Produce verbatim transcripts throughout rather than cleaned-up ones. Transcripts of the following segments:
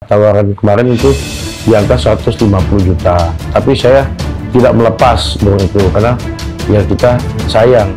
tawaran kemarin itu di angka seratus lima puluh juta, tapi saya tidak melepas burung itu karena ya kita sayang.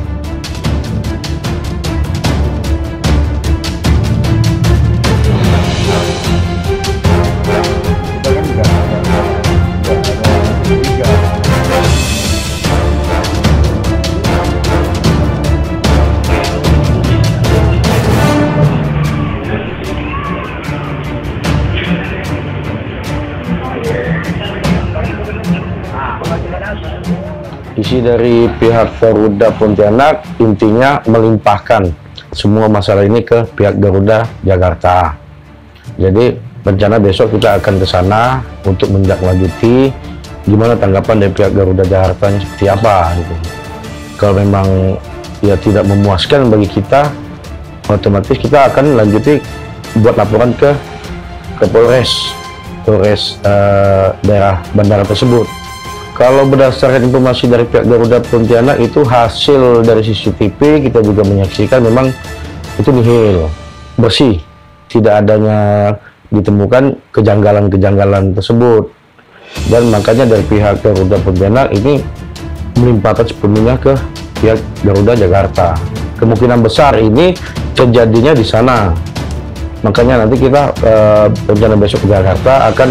Isi dari pihak Garuda Pontianak intinya melimpahkan semua masalah ini ke pihak Garuda Jakarta. Jadi rencana besok kita akan ke sana untuk menindaklanjuti gimana tanggapan dari pihak Garuda Jakarta seperti apa gitu. Kalau memang ya tidak memuaskan bagi kita, otomatis kita akan lanjuti buat laporan ke ke Polres Polres uh, daerah bandara tersebut. Kalau berdasarkan informasi dari pihak Garuda Pontianak itu hasil dari C C T V kita juga menyaksikan memang itu nihil, bersih, tidak adanya ditemukan kejanggalan-kejanggalan tersebut. Dan makanya dari pihak Garuda Pontianak ini melimpahkan sepenuhnya ke pihak Garuda Jakarta. Kemungkinan besar ini terjadinya di sana. Makanya nanti kita uh, rencana besok ke Jakarta akan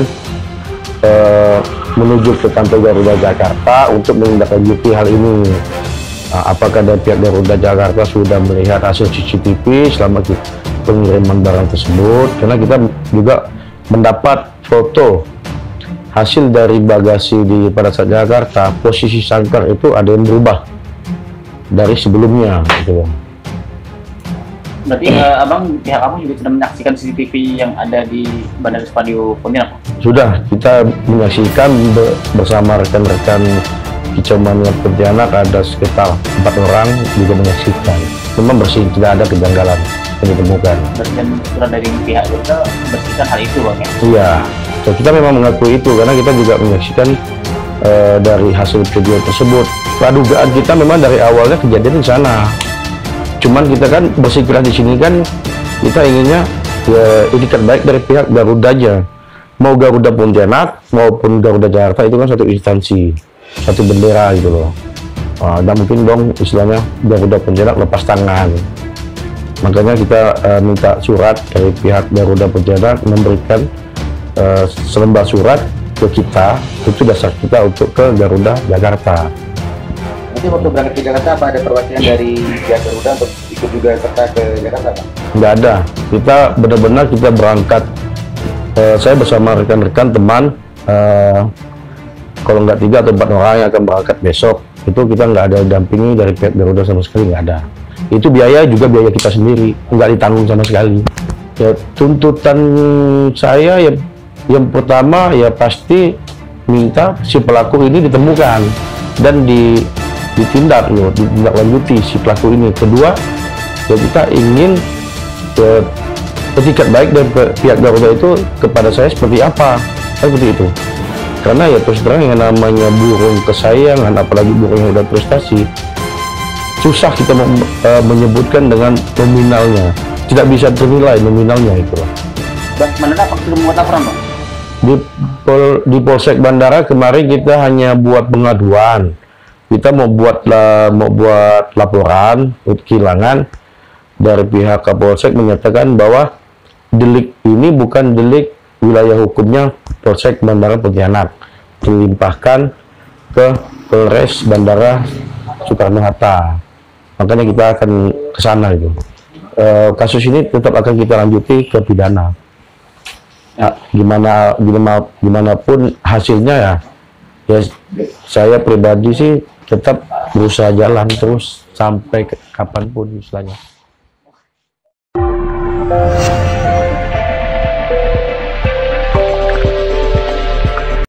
uh, menuju ke kantor Garuda Jakarta untuk menindaklanjuti hal ini. Nah, apakah dari pihak Garuda Jakarta sudah melihat hasil C C T V selama pengiriman barang tersebut? Karena kita juga mendapat foto hasil dari bagasi di pada saat Jakarta, posisi sangkar itu ada yang berubah dari sebelumnya, gitu. Berarti uh, abang, pihak abang juga sudah menyaksikan C C T V yang ada di Bandara Supadio Pontianak? Sudah, kita menyaksikan bersama rekan-rekan Kicau Mania Pontianak, ada sekitar empat orang juga menyaksikan. Memang bersih, tidak ada kejanggalan yang ditemukan. Berarti kan surat dari pihak Garuda bersihkan hal itu, bang ya? Iya, so, kita memang mengakui itu karena kita juga menyaksikan uh, dari hasil video tersebut. Pradugaan kita memang dari awalnya kejadian di sana. Cuman kita kan bersikeras di sini kan kita inginnya ya, itikat baik dari pihak Garuda aja. Mau Garuda Pontianak maupun Garuda Jakarta itu kan satu instansi, satu bendera gitu loh. Nah, dan mungkin dong istilahnya Garuda Pontianak lepas tangan. Makanya kita uh, minta surat dari pihak Garuda Pontianak memberikan uh, selembar surat ke kita, itu dasar kita untuk ke Garuda Jakarta. Nanti waktu berangkat ke Jakarta apa ada perwakilan dari pihak Garuda untuk ikut juga serta ke Jakarta, Pak? Nggak ada. Kita benar-benar kita berangkat. Uh, saya bersama rekan-rekan teman, uh, kalau nggak tiga atau empat orang yang akan berangkat besok, itu kita nggak ada dampingi dari pihak Garuda sama sekali, nggak ada. Itu biaya juga biaya kita sendiri, nggak ditanggung sama sekali. Ya, tuntutan saya ya, yang pertama ya pasti minta si pelaku ini ditemukan dan di ditindak loh, ditindaklanjuti si pelaku ini. Kedua, ya kita ingin ya, etikat baik dari pihak Garuda itu kepada saya seperti apa, seperti itu. Karena ya terus terang yang namanya burung kesayangan, apalagi burung yang udah prestasi, susah kita uh, menyebutkan dengan nominalnya, tidak bisa ternilai nominalnya itu loh. Mana dapat membuat laporan, Bang? Di, Pol, di Polsek Bandara kemarin kita hanya buat pengaduan. Kita mau buat la, mau buat laporan untuk kehilangan. Dari pihak Kapolsek menyatakan bahwa delik ini bukan delik wilayah hukumnya Polsek Bandara Pontianak, dilimpahkan ke Polres Bandara Soekarno-Hatta. Makanya kita akan ke sana itu. E, kasus ini tetap akan kita lanjuti ke pidana. Ya, gimana gimana gimana pun hasilnya ya, ya saya pribadi sih tetap berusaha jalan terus sampai ke, kapanpun istilahnya.